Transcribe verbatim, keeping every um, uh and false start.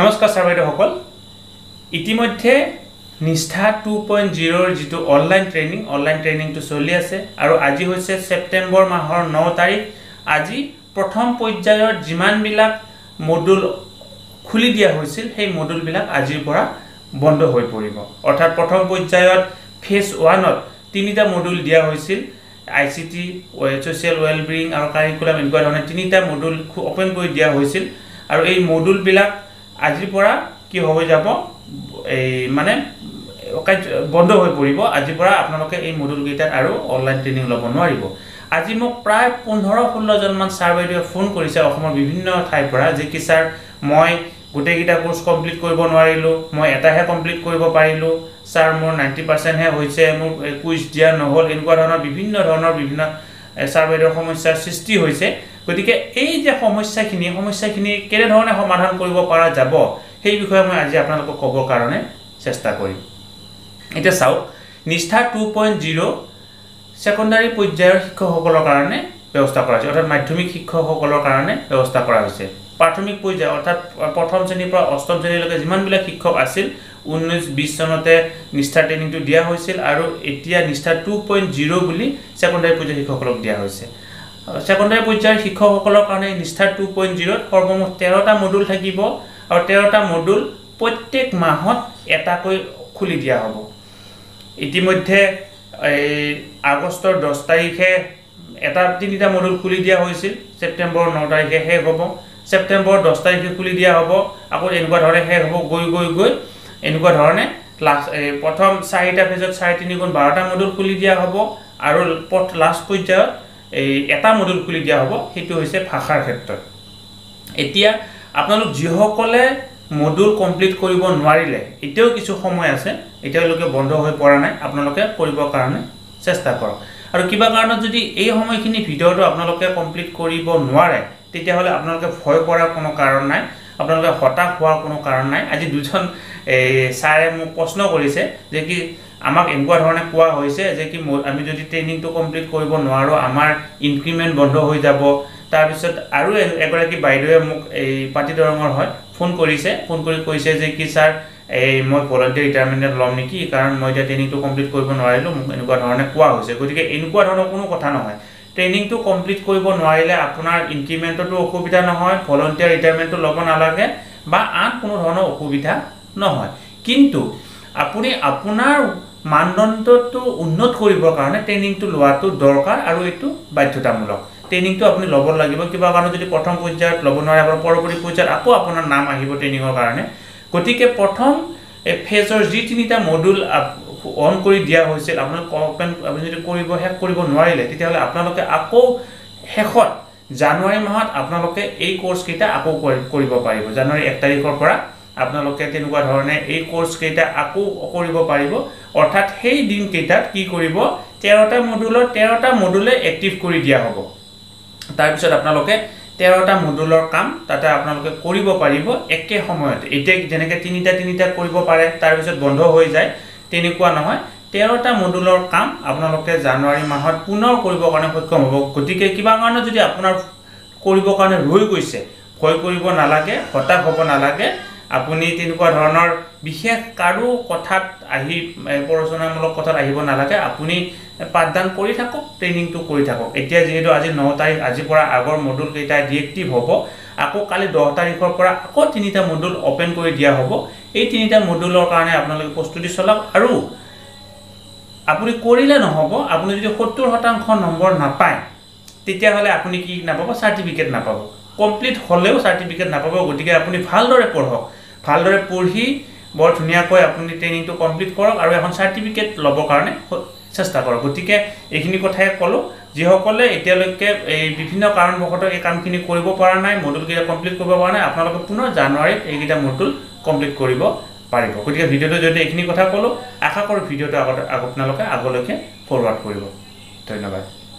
নমস্কাৰ ছাৰ বাইদেউসকল ইতিমধ্যে নিষ্ঠা টু পইণ্ট জিৰ' ৰ যিটো অনলাইন ট্ৰেইনিং অনলাইন ট্ৰেইনিংটো চলি আছে আৰু আজি হৈছে ছেপ্টেম্বৰ মাহৰ ন তাৰিখ আজি প্ৰথম পৰ্যায়ৰ যিমানবিলাক মডুল খুলি দিয়া হৈছিল সেই মডুলবিলাক আজিৰ পৰা বন্ধ হৈ পৰিব অৰ্থাৎ প্ৰথম পৰ্যায়ত ফেজ ওৱানত তিনিটা মডুল দিয়া হৈছিল আইসিটি সোশ্যাল ওয়েলবিং আৰু কাৰিকুলাম এনেকুৱা ধৰণে তিনিটা মডুল ওপেন কৰি দিয়া হৈছিল আৰু এই মডুলবিলাক আজিৰ পৰা কি হ'ব যাব এই মানে বন্ধ হৈ পৰিব আজিৰ পৰা আপোনালোকে এই মডুল কেইটাৰ আৰু অনলাইন ট্ৰেইনিং ল'ব নোৱাৰিব আজি মোক প্ৰায় পোন্ধৰ ষোল্ল জন মান ছাৰ বাইদেৱে ফোন কৰিছে অসমৰ বিভিন্ন ঠাইৰ পৰা যে কি ছাৰ মই গোটেইকেইটা কোৰ্স কমপ্লিট কৰিব নোৱাৰিলো মই এটাহে কমপ্লিট কৰিব পাৰিলো ছাৰ মোৰ নাইণ্টি পাৰ্চেণ্ট হে হৈছে মোৰ কুইজ দিয়া নহল এনেকুৱা ধৰণৰ বিভিন্ন ধৰণৰ বিভিন্ন ছাৰ বাইদেউৰ সমস্যাৰ সৃষ্টি হৈছে গতিকে এই যে সমস্যাখিনি সমস্যাখিনি কেনে ধৰণে সমাধান কৰিব পৰা যাব সেই বিষয়ে মই আজি আপোনালোকক ক'বৰ কাৰণে চেষ্টা কৰিম এটা চাওক নিষ্ঠা টু পইণ্ট জিৰ' সেকেন্ডাৰী পৰ্যায়ৰ শিক্ষকসকলৰ কাৰণে ব্যৱস্থা কৰা হৈছে অৰ্থাৎ মাধ্যমিক শিক্ষকসকলৰ কাৰণে ব্যৱস্থা কৰা হৈছে প্ৰাথমিক পৰ্যায় অৰ্থাৎ প্ৰথম শ্ৰেণীৰ পৰা অষ্টম শ্ৰেণীলৈকে যিমানবিলাক শিক্ষক আছিল ঊনৈছ বিশ চনতে নিষ্ঠা ট্ৰেইনিংটো দিয়া হৈছিল আৰু এতিয়া নিষ্ঠা টু পইণ্ট জিৰ' বুলি সেকেন্ডাৰী পৰ্যায়ৰ শিক্ষকসকলক দিয়া হৈছে সেকেন্ডাৰী পৰ্যায়ৰ শিক্ষকসকলৰ কাৰণে নিষ্ঠা টু পইণ্ট জিৰ' সৰ্বমুঠ তেৰটা মডুল থাকিব আৰু তেৰটা মডুল প্ৰত্যেক মাহত এটাকৈ খুলি দিয়া হ'ব ইতিমধ্যে এই আগষ্টৰ দহ তাৰিখে এটা তিনিটা মডুল খুলি দিয়া হৈছিল ছেপ্টেম্বৰ ন তাৰিখে শেষ হ'ব ছেপ্টেম্বৰ দহ তাৰিখে খুলি দিয়া হ'ব আকৌ এনেকুৱা ধৰণে শেষ হ'ব গৈ গৈ গৈ এনেকুৱা ধৰণে লাষ্ট প্ৰথম চাৰিটা ফেজত চাৰে তিনি গুণ বাৰটা মডুল খুলি দিয়া হ'ব আৰু লাষ্ট পৰ্যায়ত এই এটা মডুল খুলি দিয়া হ'ব সেইটো হৈছে ভাষাৰ ক্ষেত্ৰত এতিয়া আপোনালোক যিসকলে মডুল কমপ্লিট কৰিব নোৱাৰিলে এতিয়াও কিছু সময় আছে এতিয়ালৈকে বন্ধ হৈ পৰা নাই আপোনালোকে কৰিবৰ কাৰণে চেষ্টা কৰক আৰু কিবা কাৰণত যদি এই সময়খিনি ভিডিঅ'টো আপোনালোকে কমপ্লিট কৰিব নোৱাৰে তেতিয়াহ'লে আপোনালোকে ভয় কৰাৰ কোনো কাৰণ নাই আপোনালোকে হতাশ হোৱাৰ কোনো কাৰণ নাই আজি দুজন এই ছাৰে মোক প্ৰশ্ন কৰিছে যে কি আমাক এনেকুৱা ধৰণে কোৱা হৈছে যে কি আমি যদি ট্ৰেইনিংটো কমপ্লিট কৰিব নোৱাৰো আমাৰ ইনক্ৰিমেন্ট বন্ধ হৈ যাব তাৰপিছত আৰু এগৰাকী বাইদেৱে মোক এই পাটি দৰঙৰ হয় ফোন কৰিছে ফোন কৰি কৈছে যে কি ছাৰ এই মই ভলান্টিয়াৰ ৰিটায়াৰমেন্ট ল'ম নেকি কাৰণ মই এতিয়া ট্ৰেইনিংটো কমপ্লিট কৰিব নোৱাৰিলো মোক এনেকুৱা ধৰণে কোৱা হৈছে গতিকে এনেকুৱা ধৰণৰ কোনো কথা নহয় ট্ৰেইনিংটো কমপ্লিট কৰিব নোৱাৰিলে আপোনাৰ ইনক্ৰিমেন্টটো অসুবিধা নহয় ভলান্টিয়াৰ ৰিটায়াৰমেন্টটো ল'ব নালাগে বা আন কোনো ধৰণৰ অসুবিধা নহয় কিন্তু আপুনি আপোনাৰ মানদণ্ডটো উন্নত কৰিবৰ কাৰণে ট্ৰেইনিংটো লোৱাটো দৰকাৰ আৰু এইটো বাধ্যতামূলক ট্ৰেইনিংটো আপুনি ল'ব লাগিব কিবা কাৰণ যদি প্ৰথম পৰ্যায়ত ল'ব নোৱাৰে আপোনাৰ পৰৱৰ্তী পৰ্যায়ত আকৌ আপোনাৰ নাম আহিব ট্ৰেইনিংৰ কাৰণে গতিকে প্ৰথম ফেজৰ যি তিনিটা মডুল অন কৰি দিয়া হৈছিল আপোনাক ওপেন আপুনি যদি কৰিব শেষ কৰিব নোৱাৰিলে তেতিয়াহ'লে আপোনালোকে আকৌ শেষত জানুৱাৰী মাহত আপোনালোকে এই কোৰ্স কেইটা আকৌ কৰিব পাৰিব জানুৱাৰী এক তাৰিখৰ পৰা আপোনালোকে তেনেকুৱা ধৰণে এই কোৰ্স কেইটা আকৌ কৰিব পাৰিব অৰ্থাৎ সেই দিন কেইটাত কি কৰিব তেৰটা মডুলৰ তেৰটা মডুলে এক্টিভ কৰি দিয়া হ'ব তাৰপিছত আপোনালোকে তেৰটা মডুলৰ কাম তাতে আপোনালোকে কৰিব পাৰিব একে সময়তে এতিয়া যেনেকৈ তিনিটা তিনিটা কৰিব পাৰে তাৰপিছত বন্ধ হৈ যায় তেনেকুৱা নহয় তেৰটা মডুলৰ কাম আপোনালোকে জানুৱাৰী মাহত পুনৰ কৰিবৰ কাৰণে সক্ষম হ'ব গতিকে কিবা কাৰণত যদি আপোনাৰ কৰিবৰ কাৰণে ৰৈ গৈছে ভয় কৰিব নালাগে হতাশ হ'ব নালাগে আপুনি তেনেকুৱা ধৰণৰ বিশেষ কাৰো কথাত আহি পৰচনামূলক কথাত আহিব নালাগে আপুনি পাঠদান কৰি থাকক ট্ৰেইনিংটো কৰি থাকক এতিয়া যেহেতু আজি ন তাৰিখ আজিৰ পৰা আগৰ মডুল কেইটা ডিএক্টিভ হ'ব আকৌ কালি দহ তাৰিখৰ পৰা আকৌ তিনিটা মডুল ওপেন কৰি দিয়া হ'ব এই তিনিটা মডুলৰ কাৰণে আপোনালোকে প্ৰস্তুতি চলাওক আৰু আপুনি কৰিলে নহ'ব আপুনি যদি সত্তৰ শতাংশ নম্বৰ নাপায় তেতিয়াহ'লে আপুনি কি নাপাব চাৰ্টিফিকেট নাপাব কমপ্লিট হ'লেও চাৰ্টিফিকেট নাপাব গতিকে আপুনি ভালদৰে পঢ়ক ভালদৰে পঢ়ি বৰ ধুনীয়াকৈ আপুনি ট্ৰেইনিংটো কমপ্লিট কৰক আৰু এখন চাৰ্টিফিকেট ল'বৰ কাৰণে চেষ্টা কৰক গতিকে এইখিনি কথাই ক'লো যিসকলে এতিয়ালৈকে এই বিভিন্ন কাৰণবশতঃ এই কামখিনি কৰিব পৰা নাই মডুলকেইটা কমপ্লিট কৰিব পৰা নাই আপোনালোকে পুনৰ জানুৱাৰীত এইকেইটা মডুল কমপ্লিট কৰিব পাৰিব গতিকে ভিডিঅ'টো যদি এইখিনি কথা ক'লো আশা কৰোঁ ভিডিঅ'টো আগত আপোনালোকে আগলৈকে ফৰৱাৰ্ড কৰিব ধন্যবাদ